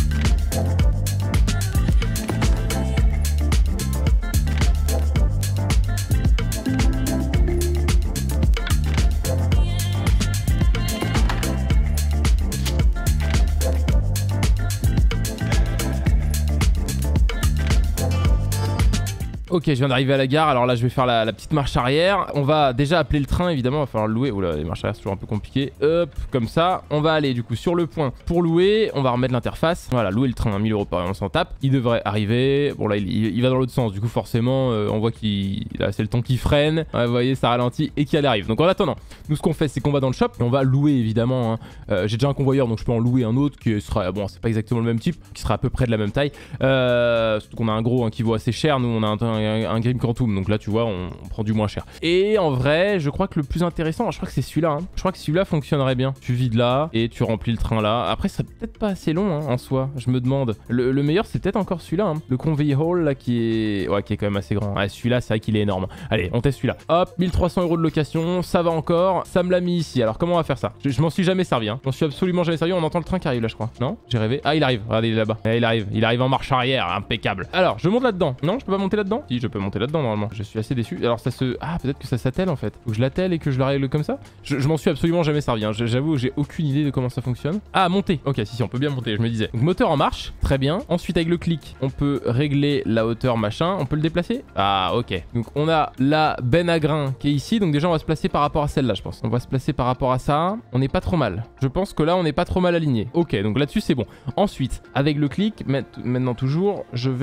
Ok, je viens d'arriver à la gare, alors là je vais faire la, la petite marche arrière. On va déjà appeler le train, évidemment, il va falloir le louer. Oula, les marches arrière c'est toujours un peu compliqué. Hop, comme ça. On va aller du coup sur le point pour louer. On va remettre l'interface. Voilà, louer le train, mille euros par an, on s'en tape. Il devrait arriver. Bon là, il, il, il va dans l'autre sens. Du coup, forcément, euh, on voit qu'il... Là, c'est le temps qui freine. Ouais, vous voyez, ça ralentit et qu'il arrive. Donc en attendant, nous ce qu'on fait, c'est qu'on va dans le shop et on va louer, évidemment. Hein. Euh, J'ai déjà un convoyeur, donc je peux en louer un autre qui sera... Bon, c'est pas exactement le même type, qui sera à peu près de la même taille. Euh, surtout qu'on a un gros hein, qui vaut assez cher. Nous, on a un, un, un Grim Quantum. Donc là, tu vois, on, on prend du moins cher. Et en vrai, je crois que le plus intéressant, je crois que c'est celui-là. Hein. Je crois que celui-là fonctionnerait bien. Tu vides là et tu remplis le train là. Après, ça peut-être pas assez long hein, en soi. Je me demande. Le, le meilleur, c'est peut-être encore celui-là. Hein. Le Convey Hall là qui est... Ouais, qui est quand même assez grand. Ah, celui-là, c'est vrai qu'il est énorme. Allez, on teste celui-là. Hop, mille trois cents euros de location. Ça va encore. Ça me l'a mis ici. Alors, comment on va faire ça? Je, je m'en suis jamais servi. Hein. Je m'en suis absolument jamais servi. On entend le train qui arrive là, je crois. Non? J'ai rêvé. Ah, il arrive. Regardez, il est là-bas. Il arrive. Il arrive en marche arrière. Impeccable. Alors, je monte là-dedans. Non, je peux pas monter là-dedans? Si, je peux monter là-dedans normalement. Je suis assez déçu. Alors, ça se... Ah, peut-être que ça s'attelle en fait. Faut que je l'attelle et que je le règle comme ça. Je, je m'en suis absolument jamais servi. Hein. J'avoue, j'ai aucune idée de comment ça fonctionne. Ah, monter. Ok, si, si, on peut bien monter. Je me disais. Donc, moteur en marche. Très bien. Ensuite, avec le clic, on peut régler la hauteur, machin. On peut le déplacer. Ah, ok. Donc, on a la benne à grains qui est ici. Donc, déjà, on va se placer par rapport à celle-là, je pense. On va se placer par rapport à ça. On n'est pas trop mal. Je pense que là, on n'est pas trop mal aligné. Ok, donc là-dessus, c'est bon. Ensuite, avec le clic, maintenant toujours, je vais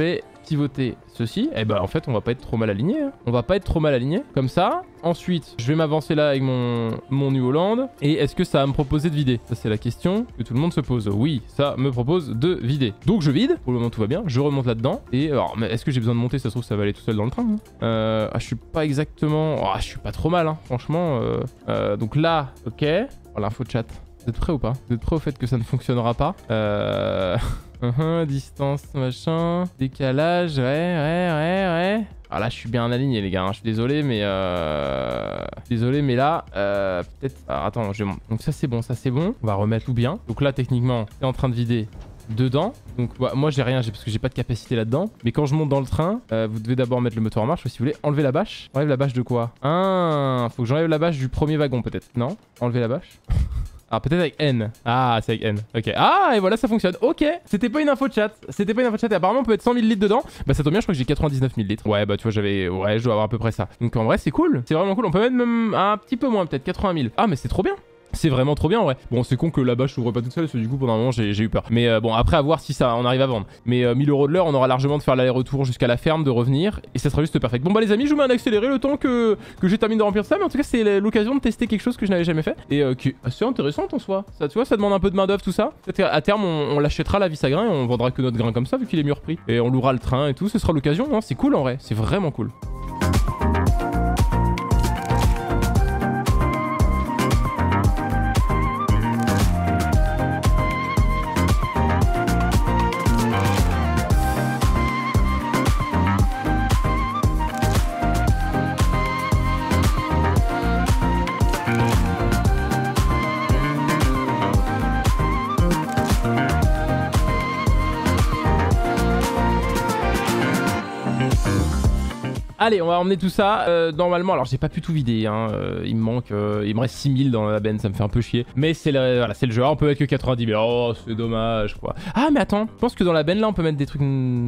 pivoter ceci, et bah en fait on va pas être trop mal aligné. Hein. On va pas être trop mal aligné. Comme ça. Ensuite, je vais m'avancer là avec mon, mon New Holland. Et est-ce que ça va me proposer de vider? Ça c'est la question que tout le monde se pose. Oui, ça me propose de vider. Donc je vide. Pour le moment tout va bien. Je remonte là-dedans. Et alors, mais est-ce que j'ai besoin de monter? Ça se trouve ça va aller tout seul dans le train. Hein. Euh, ah, je suis pas exactement... Oh, je suis pas trop mal, hein, franchement. Euh, euh, donc là, ok. Oh, l'info chat. Vous êtes prêts ou pas? Vous êtes prêts au fait que ça ne fonctionnera pas? Euh... distance, machin... Décalage, ouais, ouais, ouais, ouais... Ah là, je suis bien aligné, les gars. Hein. Je suis désolé, mais... Euh... Désolé, mais là... Euh... Peut-être... Alors, attends, je monte. Donc ça, c'est bon, ça, c'est bon. On va remettre tout bien. Donc là, techniquement, c'est en train de vider dedans. Donc bah, moi, j'ai rien, parce que j'ai pas de capacité là-dedans. Mais quand je monte dans le train, euh, vous devez d'abord mettre le moteur en marche. Si vous voulez, enlever la bâche. Enlève la bâche de quoi? Ah, faut que j'enlève la bâche du premier wagon, peut-être. Non? Enlever la bâche. Ah, peut-être avec N. Ah, c'est avec N. Ok. Ah, et voilà, ça fonctionne. Ok. C'était pas une info de chat. C'était pas une info de chat. Et apparemment, on peut être cent mille litres dedans. Bah, ça tombe bien, je crois que j'ai quatre-vingt-dix-neuf mille litres. Ouais, bah, tu vois, j'avais. Ouais, je dois avoir à peu près ça. Donc, en vrai, c'est cool. C'est vraiment cool. On peut mettre même un petit peu moins, peut-être quatre-vingt mille. Ah, mais c'est trop bien. C'est vraiment trop bien en vrai. Bon, c'est con que la bâche s'ouvre pas toute seule, parce que du coup pendant un moment j'ai eu peur. Mais euh, bon, après à voir si ça on arrive à vendre. Mais euh, mille euros de l'heure, on aura largement de faire l'aller-retour jusqu'à la ferme, de revenir, et ça sera juste parfait. Bon bah les amis, je vous mets un accéléré le temps que, que j'ai terminé de remplir ça, mais en tout cas c'est l'occasion de tester quelque chose que je n'avais jamais fait, et euh, qui est assez intéressant en soi. Ça, tu vois, ça demande un peu de main d'œuvre tout ça. Peut-être à terme on, on l'achètera la vis à grain et on vendra que notre grain comme ça vu qu'il est mieux repris. Et on louera le train et tout, ce sera l'occasion, hein. C'est cool en vrai, c'est vraiment cool. Allez, on va emmener tout ça. Euh, normalement, alors j'ai pas pu tout vider. Hein. Euh, il me manque, euh, il me reste six mille dans la benne, ça me fait un peu chier. Mais c'est le, voilà, c'est le jeu. Alors, on peut mettre que quatre-vingt-dix mille. Oh, c'est dommage, quoi. Ah, mais attends, je pense que dans la benne là, on peut mettre des trucs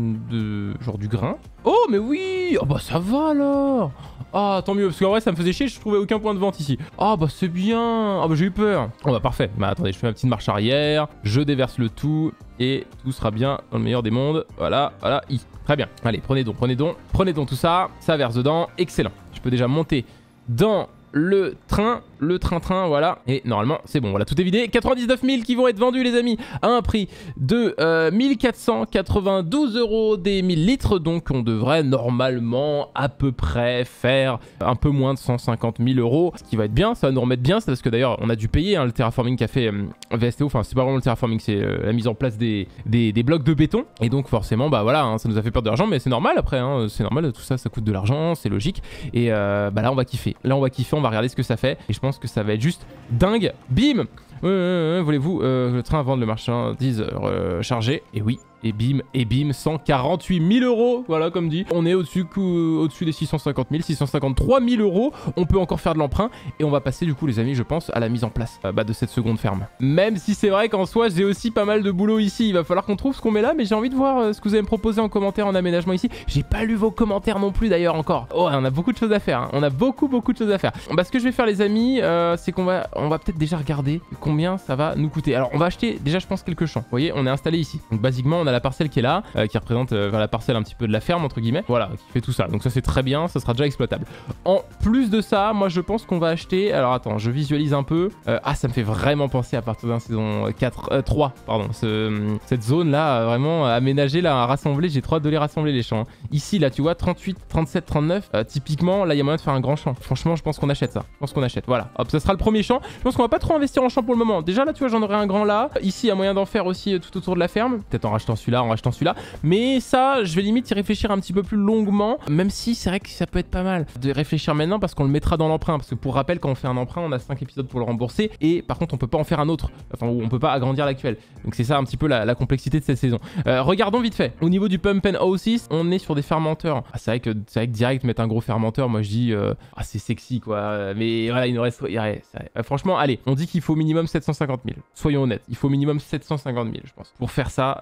de genre du grain. Oh, mais oui. Oh bah ça va alors. Ah, tant mieux, parce qu'en vrai, ça me faisait chier. Je trouvais aucun point de vente ici. Ah bah c'est bien. Ah bah j'ai eu peur. Oh bah parfait. Bah attendez, je fais ma petite marche arrière. Je déverse le tout et tout sera bien dans le meilleur des mondes. Voilà, voilà. I. Très bien. Allez, prenez donc, prenez donc, prenez donc tout ça. Ça verse dedans. Excellent. Je peux déjà monter dans le train, le train-train, voilà. Et normalement, c'est bon, voilà, tout est vidé. quatre-vingt-dix-neuf mille qui vont être vendus, les amis, à un prix de euh, mille quatre cent quatre-vingt-douze euros des mille litres. Donc, on devrait normalement à peu près faire un peu moins de cent cinquante mille euros. Ce qui va être bien, ça va nous remettre bien. C'est parce que d'ailleurs, on a dû payer hein, le terraforming qu'a fait euh, V S T O. Enfin, c'est pas vraiment le terraforming, c'est euh, la mise en place des, des, des blocs de béton. Et donc, forcément, bah voilà, hein, ça nous a fait perdre de l'argent, mais c'est normal après. Hein, c'est normal, tout ça, ça coûte de l'argent, c'est logique. Et euh, bah là, on va kiffer. Là, on va kiffer, on va regarder ce que ça fait. Et je pense que ça va être juste dingue. Bim. euh, euh, euh, Voulez-vous euh, le train vendre le marchandise euh, chargé? Et oui. Et bim, et bim, cent quarante-huit mille euros, voilà comme dit. On est au-dessus au-dessus des six cent cinquante mille, six cent cinquante-trois mille euros. On peut encore faire de l'emprunt et on va passer du coup les amis, je pense, à la mise en place euh, bah, de cette seconde ferme. Même si c'est vrai qu'en soi, j'ai aussi pas mal de boulot ici. Il va falloir qu'on trouve ce qu'on met là, mais j'ai envie de voir euh, ce que vous allez me proposer en commentaire en aménagement ici. J'ai pas lu vos commentaires non plus d'ailleurs encore. Oh, on a beaucoup de choses à faire, hein. On a beaucoup beaucoup de choses à faire. Bah, ce que je vais faire les amis, euh, c'est qu'on va, on va peut-être déjà regarder combien ça va nous coûter. Alors on va acheter déjà je pense quelques champs. Vous voyez, on est installé ici. Donc basiquement, on a la parcelle qui est là. Euh, qui représente euh, la parcelle un petit peu de la ferme entre guillemets, voilà, qui fait tout ça, donc ça c'est très bien, ça sera déjà exploitable. En plus de ça, moi je pense qu'on va acheter, alors attends, je visualise un peu, euh, ah ça me fait vraiment penser à partir d'un saison quatre, euh, trois, pardon, ce, cette zone là, euh, vraiment aménagée là, à rassembler, j'ai trop hâte de les rassembler les champs. Hein. Ici là tu vois, trente-huit, trente-sept, trente-neuf, euh, typiquement là il y a moyen de faire un grand champ, franchement je pense qu'on achète ça, je pense qu'on achète, voilà, hop, ça sera le premier champ, je pense qu'on va pas trop investir en champ pour le moment, déjà là tu vois j'en aurai un grand là, ici il y a moyen d'en faire aussi euh, tout autour de la ferme, peut-être en rachetant celui-là, en rachetant celui-là. Mais ça, je vais limite y réfléchir un petit peu plus longuement, même si c'est vrai que ça peut être pas mal de réfléchir maintenant parce qu'on le mettra dans l'emprunt. Parce que pour rappel, quand on fait un emprunt, on a cinq épisodes pour le rembourser et par contre, on peut pas en faire un autre. Enfin, on peut pas agrandir l'actuel. Donc c'est ça un petit peu la, la complexité de cette saison. Euh, regardons vite fait. Au niveau du Pump and Houses, on est sur des fermenteurs. Ah, c'est vrai que c'est vrai que direct mettre un gros fermenteur, moi je dis, euh, ah c'est sexy quoi. Mais voilà, il nous reste. Ouais, euh, franchement, allez, on dit qu'il faut minimum sept cent cinquante mille. Soyons honnêtes, il faut minimum sept cent cinquante mille, je pense, pour faire ça euh, bien.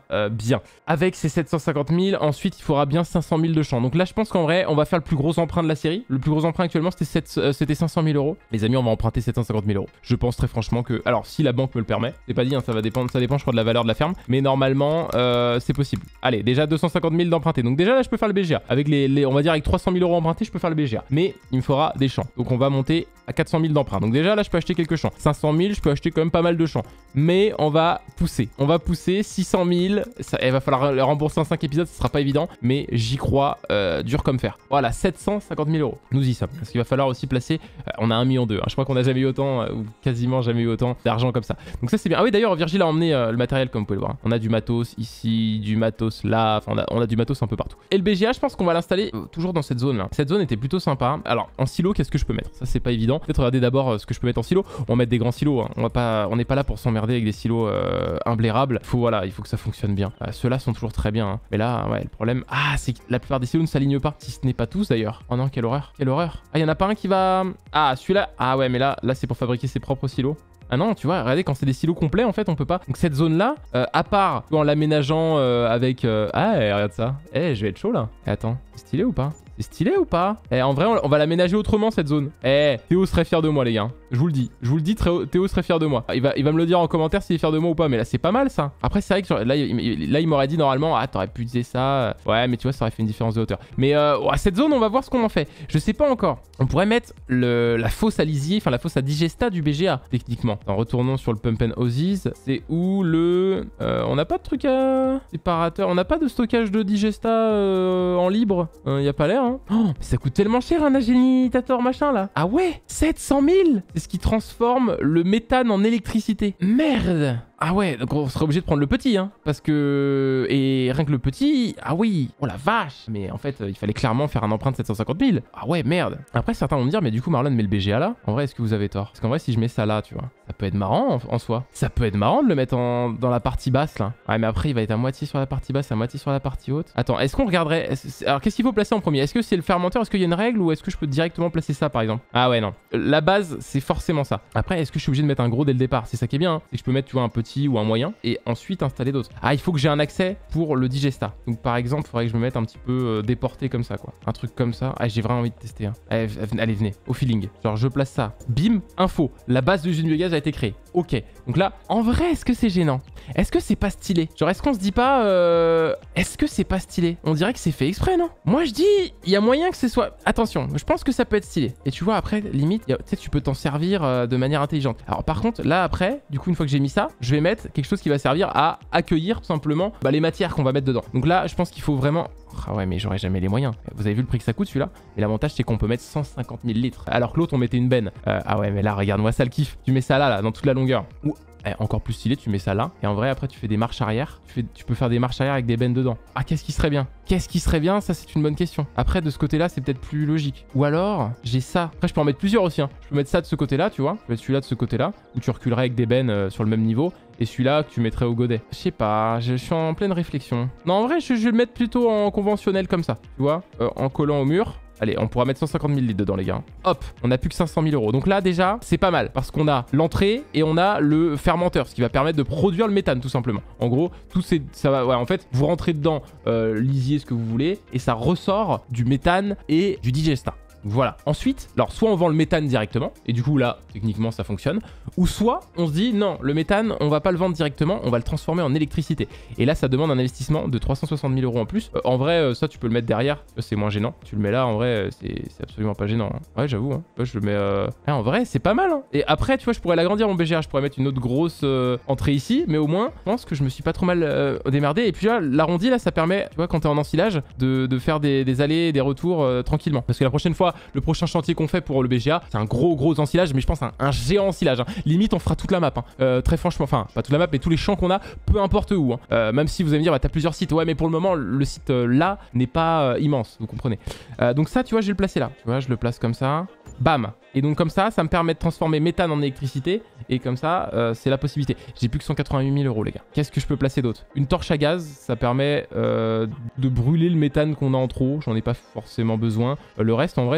bien. Avec ces sept cent cinquante mille, ensuite il faudra bien cinq cent mille de champ. Donc là je pense qu'en vrai on va faire le plus gros emprunt de la série. Le plus gros emprunt actuellement c'était euh, cinq cent mille euros. Les amis, on va emprunter sept cent cinquante mille euros. Je pense très franchement que... Alors si la banque me le permet, c'est pas dit, hein, ça va dépendre, ça dépend je crois de la valeur de la ferme. Mais normalement euh, c'est possible. Allez, déjà deux cent cinquante mille d'emprunter. Donc déjà là je peux faire le B G A. Avec les, les... On va dire avec trois cent mille euros empruntés, je peux faire le B G A. Mais il me faudra des champs. Donc on va monter à quatre cent mille d'emprunt. Donc déjà là je peux acheter quelques champs. cinq cent mille, je peux acheter quand même pas mal de champs. Mais on va pousser. On va pousser six cent mille. Ça, il va falloir le rembourser en cinq épisodes, ce sera pas évident. Mais j'y crois, euh, dur comme fer. Voilà, sept cent cinquante mille euros. Nous y sommes. Parce qu'il va falloir aussi placer... Euh, on a un million deux. Hein. Je crois qu'on n'a jamais eu autant, euh, ou quasiment jamais eu autant d'argent comme ça. Donc ça c'est bien. Ah oui d'ailleurs Virgile a emmené euh, le matériel comme vous pouvez le voir. On a du matos ici, du matos là. Enfin on a, on a du matos un peu partout. Et le B G A je pense qu'on va l'installer euh, toujours dans cette zone là. Cette zone était plutôt sympa. Alors en silo qu'est-ce que je peux mettre? Ça c'est pas évident. Peut-être regarder d'abord euh, ce que je peux mettre en silo. On va mettre des grands silos. Hein. On va pas, on n'est pas là pour s'emmerder avec des silos euh, imblairables. Faut voilà, il faut que ça fonctionne bien. Euh, Ceux-là sont toujours très bien. Hein. Mais là ouais le problème, ah c'est que la plupart des silos ne s'alignent pas. Si ce n'est pas tous d'ailleurs. Oh non quelle horreur, quelle horreur. Ah il y en a pas un qui va, ah celui-là, ah ouais mais là là c'est pour fabriquer ses propres silos. Ah non, tu vois, regardez, quand c'est des silos complets, en fait, on peut pas. Donc cette zone-là, euh, à part en l'aménageant euh, avec... Euh... Ah, eh, regarde ça. Eh, je vais être chaud, là. Eh, attends, c'est stylé ou pas? C'est stylé ou pas? Eh, en vrai, on, on va l'aménager autrement, cette zone. Eh, Théo serait fier de moi, les gars. Je vous le dis. Je vous le dis, Théo serait fier de moi. Il va, il va me le dire en commentaire s'il est fier de moi ou pas. Mais là, c'est pas mal, ça. Après, c'est vrai que là, il, là, il m'aurait dit normalement, ah, t'aurais pu utiliser ça. Ouais, mais tu vois, ça aurait fait une différence de hauteur. Mais euh, ouais, cette zone, on va voir ce qu'on en fait. Je sais pas encore. On pourrait mettre le, la fosse à lisier, enfin, la fosse à digesta du B G A, techniquement. En retournant sur le Pump and Hoses, c'est où le... Euh, on n'a pas de truc à... séparateur. On n'a pas de stockage de digesta euh, en libre. Il euh, y a pas l'air, hein. Oh, mais ça coûte tellement cher un agénitateur machin là. Ah ouais, sept cent mille. C'est ce qui transforme le méthane en électricité. Merde. Ah ouais, donc on serait obligé de prendre le petit, hein. Parce que... Et rien que le petit... Ah oui. Oh la vache. Mais en fait, il fallait clairement faire un emprunt de sept cent cinquante mille. Ah ouais, merde. Après, certains vont me dire, mais du coup, Marlon met le B G A là. En vrai, est-ce que vous avez tort? Parce qu'en vrai, si je mets ça là, tu vois, ça peut être marrant en, en soi. Ça peut être marrant de le mettre en, dans la partie basse là. Ouais, mais après, il va être à moitié sur la partie basse, à moitié sur la partie haute. Attends, est-ce qu'on regarderait... Est-ce... Alors, qu'est-ce qu'il faut placer en premier? Est-ce que c'est le fermenteur? Est-ce qu'il y a une règle? Ou est-ce que je peux directement placer ça, par exemple? Ah ouais, non. La base, c'est forcément ça. Après, est-ce que je suis obligé de mettre un gros dès le départ? C'est ça qui est bien, hein. C'est que je peux mettre, tu vois, un petit ou un moyen. Et ensuite installer d'autres. Ah, il faut que j'ai un accès pour le digesta. Donc par exemple, il faudrait que je me mette un petit peu euh, déporté comme ça, quoi. Un truc comme ça. Ah, j'ai vraiment envie de tester. Hein. Allez, allez, venez, au feeling. Genre, je place ça. Bim, info. La base de l'usine biogaz a été créée. Ok. Donc là, en vrai, est-ce que c'est gênant? Est-ce que c'est pas stylé? Genre, est-ce qu'on se dit pas... Euh... Est-ce que c'est pas stylé? On dirait que c'est fait exprès, non? Moi, je dis, il y a moyen que ce soit... Attention, je pense que ça peut être stylé. Et tu vois, après, limite, tu sais, tu peux t'en servir euh, de manière intelligente. Alors par contre, là, après, du coup, une fois que j'ai mis ça, je vais mettre quelque chose qui va servir à accueillir tout simplement bah, les matières qu'on va mettre dedans. Donc là, je pense qu'il faut vraiment... Ah ouais, mais j'aurais jamais les moyens. Vous avez vu le prix que ça coûte celui-là? Et l'avantage, c'est qu'on peut mettre cent cinquante mille litres. Alors que l'autre, on mettait une benne. Euh, ah ouais, mais là, regarde-moi ça le kiff. Tu mets ça là, là, dans toute la longueur. Ou eh, encore plus stylé, tu mets ça là. Et en vrai, après, tu fais des marches arrière. Tu, fais, tu peux faire des marches arrière avec des bennes dedans. Ah, qu'est-ce qui serait bien? Qu'est-ce qui serait bien? Ça, c'est une bonne question. Après, de ce côté-là, c'est peut-être plus logique. Ou alors, j'ai ça. Après, je peux en mettre plusieurs aussi. Hein. Je peux mettre ça de ce côté-là, tu vois. Je peux mettre celui-là de ce côté-là. Où tu reculerais avec des bennes euh, sur le même niveau. Et celui-là que tu mettrais au godet. Je sais pas, je, je suis en pleine réflexion. Non, en vrai, je, je vais le mettre plutôt en conventionnel comme ça. Tu vois, euh, en collant au mur. Allez, on pourra mettre cent cinquante mille litres dedans, les gars. Hop, on a plus que cinq cent mille euros. Donc là, déjà, c'est pas mal. Parce qu'on a l'entrée et on a le fermenteur. Ce qui va permettre de produire le méthane, tout simplement. En gros, tout c'est, ça va... Ouais, en fait, vous rentrez dedans, euh, lisiez ce que vous voulez. Et ça ressort du méthane et du digesta. Voilà. Ensuite, alors soit on vend le méthane directement, et du coup là, techniquement ça fonctionne, ou soit on se dit non, le méthane, on va pas le vendre directement, on va le transformer en électricité. Et là, ça demande un investissement de trois cent soixante mille euros en plus. Euh, en vrai, euh, ça tu peux le mettre derrière, c'est moins gênant. Tu le mets là, en vrai, c'est absolument pas gênant. Hein. Ouais, j'avoue, hein. Ouais, je le mets... Euh... Ah, en vrai, c'est pas mal. Hein. Et après, tu vois, je pourrais l'agrandir mon B G A, je pourrais mettre une autre grosse euh, entrée ici, mais au moins, je pense que je me suis pas trop mal euh, démerdé. Et puis là, l'arrondi, là, ça permet, tu vois, quand t'es en ensilage, de, de faire des, des allers et des retours euh, tranquillement. Parce que la prochaine fois, le prochain chantier qu'on fait pour le B G A, c'est un gros gros ensilage, mais je pense un, un géant ensilage. Hein. Limite, on fera toute la map. Hein. Euh, très franchement, enfin, pas toute la map, mais tous les champs qu'on a, peu importe où. Hein. Euh, même si vous allez me dire, bah, t'as plusieurs sites. Ouais, mais pour le moment, le site euh, là n'est pas euh, immense, vous comprenez. Euh, donc ça, tu vois, je vais le placer là. Tu vois, je le place comme ça. Bam. Et donc comme ça, ça me permet de transformer méthane en électricité. Et comme ça, euh, c'est la possibilité. J'ai plus que cent quatre-vingt-huit mille euros, les gars. Qu'est-ce que je peux placer d'autre? Une torche à gaz, ça permet euh, de brûler le méthane qu'on a en trop. J'en ai pas forcément besoin. Euh, le reste, en vrai,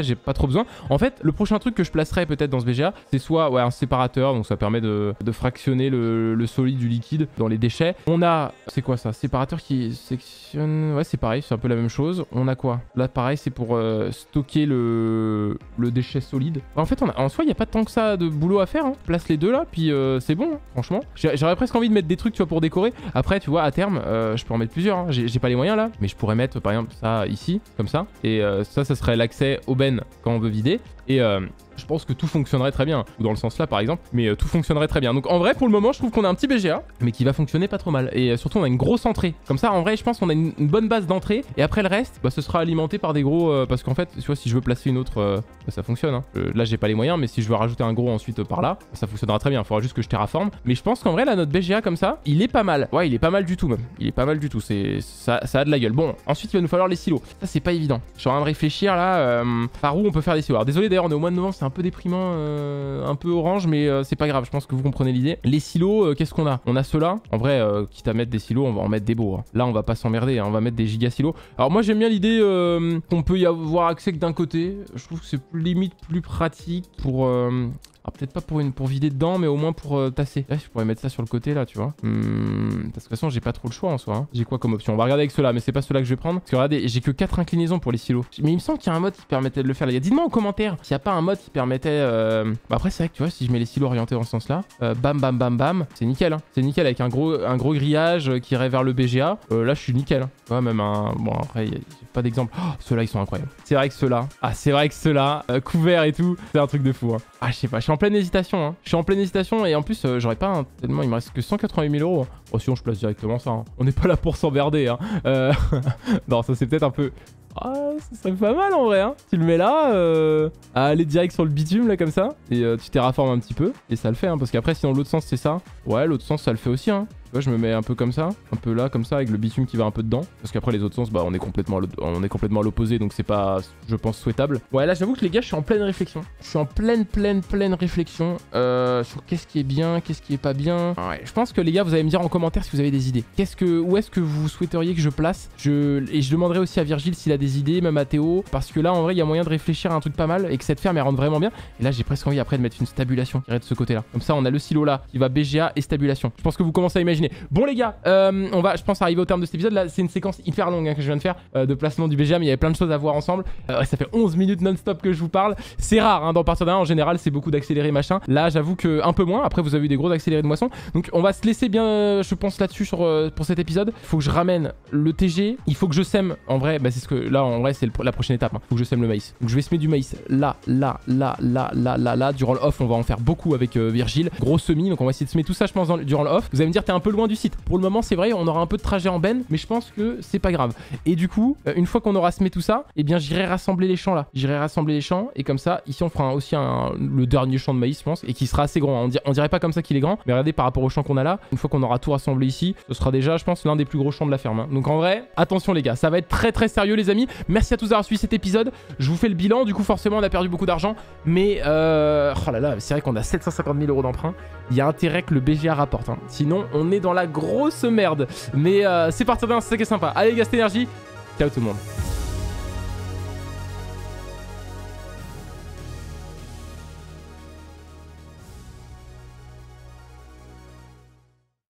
j'ai pas trop besoin. En fait, le prochain truc que je placerai peut-être dans ce B G A, c'est soit ouais, un séparateur, donc ça permet de, de fractionner le, le solide du liquide dans les déchets. On a, c'est quoi ça? Séparateur qui sectionne, ouais c'est pareil, c'est un peu la même chose. On a quoi? Là pareil, c'est pour euh, stocker le, le déchet solide. En fait, on a, en soi, il n'y a pas tant que ça de boulot à faire. Hein. Place les deux là, puis euh, c'est bon, hein, franchement. J'aurais presque envie de mettre des trucs, tu vois, pour décorer. Après, tu vois, à terme, euh, je peux en mettre plusieurs. Hein. J'ai pas les moyens là, mais je pourrais mettre par exemple ça ici, comme ça. Et euh, ça, ça serait l'accès au ben quand on veut vider. Et euh, je pense que tout fonctionnerait très bien, ou dans le sens là par exemple, mais euh, tout fonctionnerait très bien. Donc en vrai, pour le moment, je trouve qu'on a un petit B G A, mais qui va fonctionner pas trop mal. Et euh, surtout, on a une grosse entrée. Comme ça, en vrai, je pense qu'on a une, une bonne base d'entrée. Et après le reste, bah, ce sera alimenté par des gros, euh, parce qu'en fait, tu vois, si je veux placer une autre, euh, bah, ça fonctionne. Hein. Euh, là, j'ai pas les moyens, mais si je veux rajouter un gros ensuite euh, par là, ça fonctionnera très bien. Il faudra juste que je terraforme. Mais je pense qu'en vrai, là, notre B G A comme ça, il est pas mal. Ouais, il est pas mal du tout même. Il est pas mal du tout. C'est ça, ça a de la gueule. Bon, ensuite, il va nous falloir les silos. Ça, c'est pas évident. Je suis en train de réfléchir là, euh, par où on peut faire des silos. Alors désolé d'ailleurs, on est au mois de novembre, c'est un peu déprimant, euh, un peu orange, mais euh, c'est pas grave, je pense que vous comprenez l'idée. Les silos, euh, qu'est-ce qu'on a? On a ceux-là. En vrai, euh, quitte à mettre des silos, on va en mettre des beaux. Hein. Là, on va pas s'emmerder, hein, on va mettre des giga silos. Alors moi, j'aime bien l'idée euh, qu'on peut y avoir accès que d'un côté. Je trouve que c'est limite plus pratique pour... Euh... Alors peut-être pas pour, une, pour vider dedans, mais au moins pour euh, tasser. Là, je pourrais mettre ça sur le côté, là, tu vois. Hum, parce que de toute façon, j'ai pas trop le choix en soi. Hein. J'ai quoi comme option? On va regarder avec ceux-là, mais c'est pas ceux-là que je vais prendre. Parce que regardez, j'ai que quatre inclinaisons pour les silos. Mais il me semble qu'il y a un mode qui permettait de le faire. Dites-moi en commentaire s'il n'y a pas un mode qui permettait... Euh... Bah après, c'est vrai que tu vois, si je mets les silos orientés dans ce sens-là, euh, bam, bam, bam, bam, c'est nickel. Hein. C'est nickel avec un gros, un gros grillage qui irait vers le B G A. Euh, là, je suis nickel. Hein. Tu vois, même un... Bon, après, j'ai pas d'exemple. Oh, ceux-là, ils sont incroyables. C'est vrai que ceux-là... Ah, c'est vrai que ceux-là, euh, couverts et tout, c'est un truc de fou. Hein. Ah, je sais pas, je suis en pleine hésitation. Hein. Je suis en pleine hésitation et en plus, euh, j'aurais pas un, tellement, il me reste que cent quatre-vingt-huit mille euros. Oh, sinon, je place directement ça. Hein. On n'est pas là pour s'emmerder. Hein. Euh... non, ça c'est peut-être un peu. Ah, ça serait pas mal en vrai. Hein. Tu le mets là, euh... à aller direct sur le bitume là comme ça et euh, tu terraformes un petit peu et ça le fait. Hein, parce qu'après, sinon, l'autre sens c'est ça. Ouais, l'autre sens ça le fait aussi. Hein. Tu vois, je me mets un peu comme ça, un peu là, comme ça, avec le bitume qui va un peu dedans. Parce qu'après, les autres sens, bah, on est complètement à l'opposé, donc c'est pas, je pense, souhaitable. Ouais, là, j'avoue que les gars, je suis en pleine réflexion. Je suis en pleine, pleine, pleine réflexion euh, sur qu'est-ce qui est bien, qu'est-ce qui est pas bien. Ouais, je pense que les gars, vous allez me dire en commentaire si vous avez des idées. Qu'est-ce que, où est-ce que vous souhaiteriez que je place je, Et je demanderai aussi à Virgile s'il a des idées, même à Théo, parce que là, en vrai, il y a moyen de réfléchir à un truc pas mal et que cette ferme, elle rentre vraiment bien. Et là, j'ai presque envie après de mettre une stabulation qui irait de ce côté-là. Comme ça, on a le silo là qui va B G A et stabulation. Je pense que vous commencez à imaginer. Bon les gars, euh, on va je pense arriver au terme de cet épisode. Là c'est une séquence hyper longue hein, que je viens de faire euh, de placement du B G A, mais il y avait plein de choses à voir ensemble. euh, Ça fait onze minutes non-stop que je vous parle. C'est rare hein, dans partir d'un, en général c'est beaucoup d'accéléré machin. Là j'avoue que un peu moins. Après vous avez eu des gros accélérés de moisson. Donc on va se laisser bien euh, je pense là-dessus sur euh, pour cet épisode. Il faut que je ramène le T G. Il faut que je sème. En vrai bah, c'est ce que là en vrai c'est la prochaine étape hein. Faut que je sème le maïs. Donc je vais semer du maïs là, là, là, là, là, là, là. Durant le off on va en faire beaucoup avec euh, Virgile. Gros semis. Donc on va essayer de semer tout ça je pense dans, durant le off. Vous allez me dire t'es un peu loin du site. Pour le moment c'est vrai on aura un peu de trajet en benne, mais je pense que c'est pas grave. Et du coup euh, une fois qu'on aura semé tout ça, eh bien j'irai rassembler les champs là. J'irai rassembler les champs et comme ça ici on fera un, aussi un, le dernier champ de maïs je pense et qui sera assez grand. On, dir on dirait pas comme ça qu'il est grand, mais regardez par rapport au champ qu'on a là, une fois qu'on aura tout rassemblé ici, ce sera déjà je pense l'un des plus gros champs de la ferme. Hein. Donc en vrai attention les gars, ça va être très très sérieux les amis. Merci à tous d'avoir suivi cet épisode. Je vous fais le bilan. Du coup forcément on a perdu beaucoup d'argent, mais euh... oh là là c'est vrai qu'on a sept cent cinquante mille euros d'emprunt. Il y a intérêt que le B G A rapporte. Hein. Sinon on est dans la grosse merde. Mais euh, c'est parti d'un, c'est ça qui est sympa. Allez, Gast Énergie, ciao tout le monde.